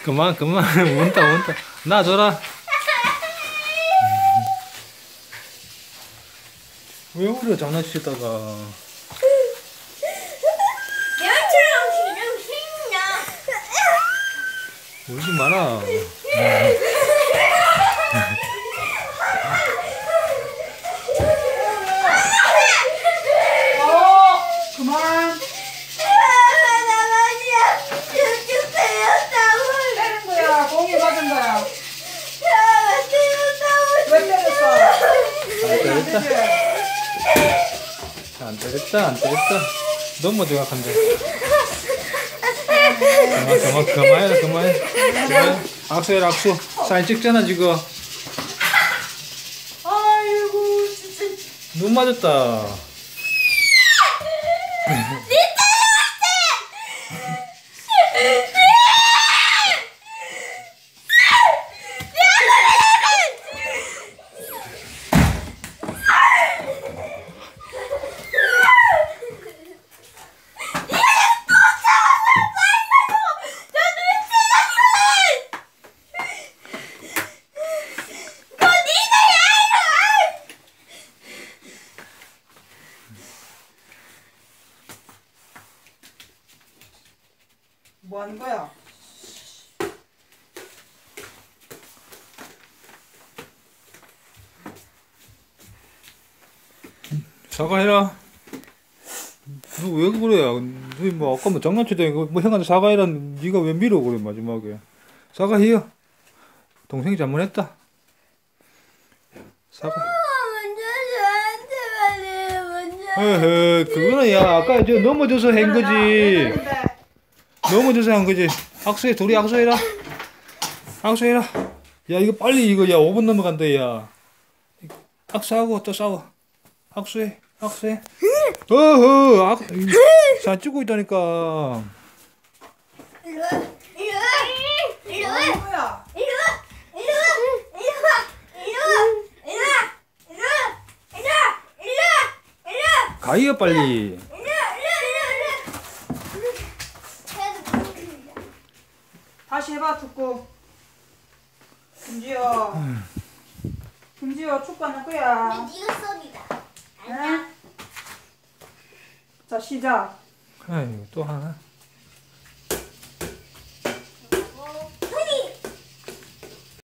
그만 운다 놔줘라. 왜 울어 장난치다가. 얘처럼 그냥 신나. 울지 마라. 그만. 때린 거야. 공이 맞은 거야. 왜 때렸어? 안 되겠다. 너무 정확한데. 그만해. 악수해라, 악수. 사진 찍잖아, 지금. 아이고 진짜. 눈 맞았다. 뭐 하는 거야? 사과해라. 너 왜 그래? 너 뭐 아까 뭐 장난치다 이거 뭐 형한테 사과해라. 네가 왜 밀어 그래 마지막에. 사과해요. 동생이 잘못했다. 사과. 그거는 야 아까 저 넘어져서 한 거지. 넘어져서 한 거지. 악수해, 둘이 악수해라. 야 이거 빨리 이거 야 5분 넘어간다 야. 악수하고 또 싸워. 악수해. 사 찍고 있다니까. 뭐 하는 거야? 가이어 빨리. 다시 해봐 축구. 김지호 축구하는 거야. 네가 썩이다. 응? 자 시작. 아이고 또 하나.